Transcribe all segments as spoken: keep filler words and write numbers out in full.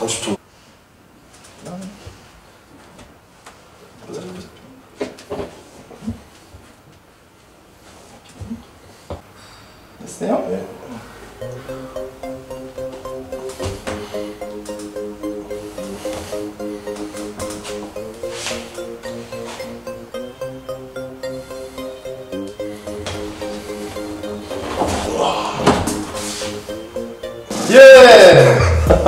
삼십 초. 됐어요? 네. 예! 네.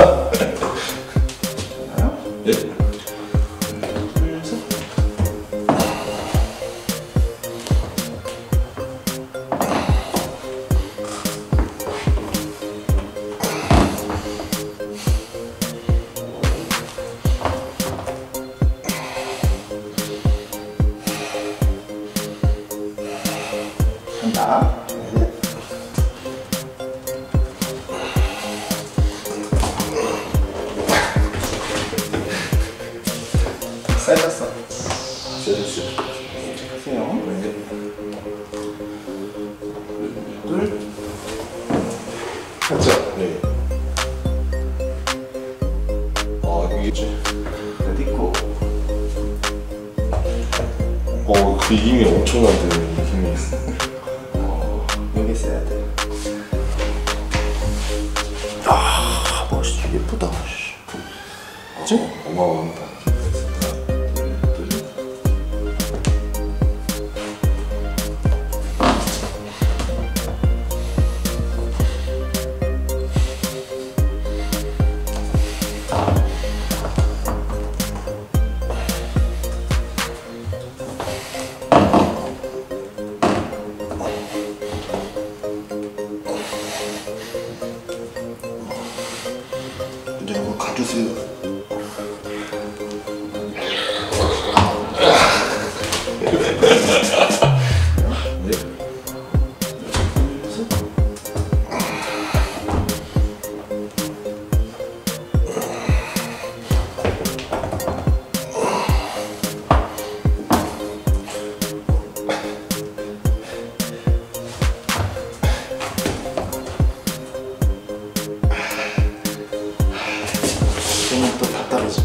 간다. 세졌어. 세졌어. 하세요. 둘. 살짝. 네. 아 이게. 어디고? 어, 그 힘이 엄청난데 힘이 있어. 어, 여기 있어야 돼. 야, 멋있지, 예쁘다. 그치? 어, 어마어마합니다. 이제 이거 가주세요. 이거는 또 다 떨어져.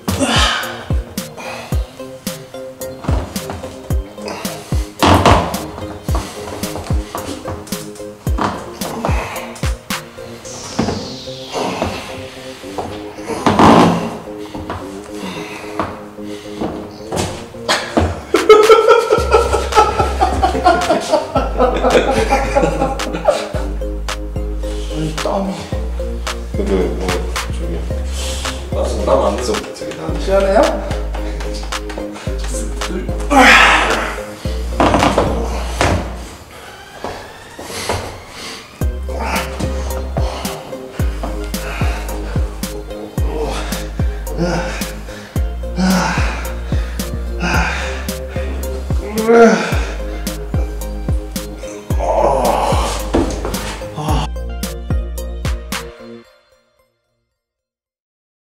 이 땀이. 근데 뭐 저기 나도 땀안 돼서 저기 나. 시원해요? 둘. 아,